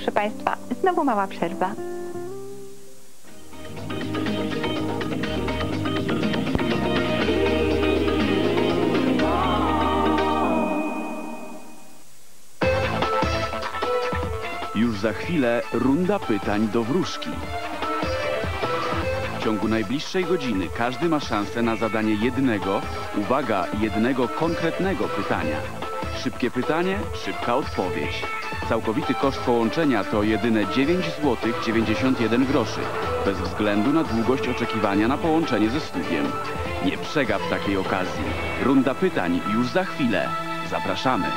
proszę Państwa, znowu mała przerwa. Już za chwilę runda pytań do wróżki. W ciągu najbliższej godziny każdy ma szansę na zadanie jednego, uwaga, jednego konkretnego pytania. Szybkie pytanie, szybka odpowiedź. Całkowity koszt połączenia to jedyne 9 zł 91 groszy, bez względu na długość oczekiwania na połączenie ze studiem. Nie przegap takiej okazji. Runda pytań już za chwilę. Zapraszamy.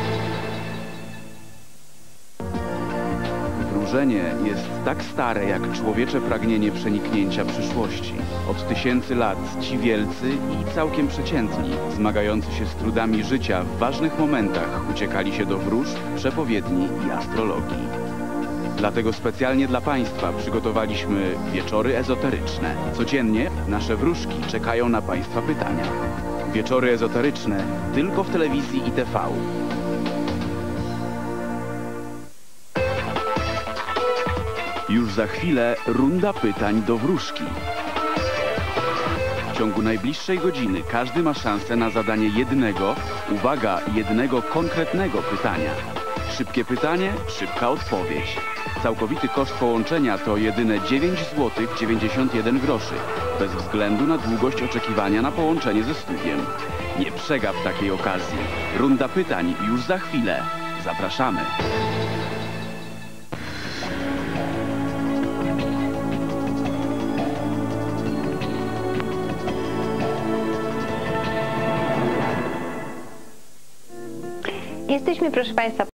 Wróżenie jest tak stare jak człowiecze pragnienie przeniknięcia przyszłości. Od tysięcy lat ci wielcy i całkiem przeciętni, zmagający się z trudami życia w ważnych momentach, uciekali się do wróżb, przepowiedni i astrologii. Dlatego specjalnie dla Państwa przygotowaliśmy wieczory ezoteryczne. Codziennie nasze wróżki czekają na Państwa pytania. Wieczory ezoteryczne tylko w telewizji i TV. Już za chwilę runda pytań do wróżki. W ciągu najbliższej godziny każdy ma szansę na zadanie jednego, uwaga, jednego konkretnego pytania. Szybkie pytanie, szybka odpowiedź. Całkowity koszt połączenia to jedyne 9 zł 91 groszy, bez względu na długość oczekiwania na połączenie ze studiem. Nie przegap takiej okazji. Runda pytań już za chwilę. Zapraszamy. Jesteśmy, proszę Państwa,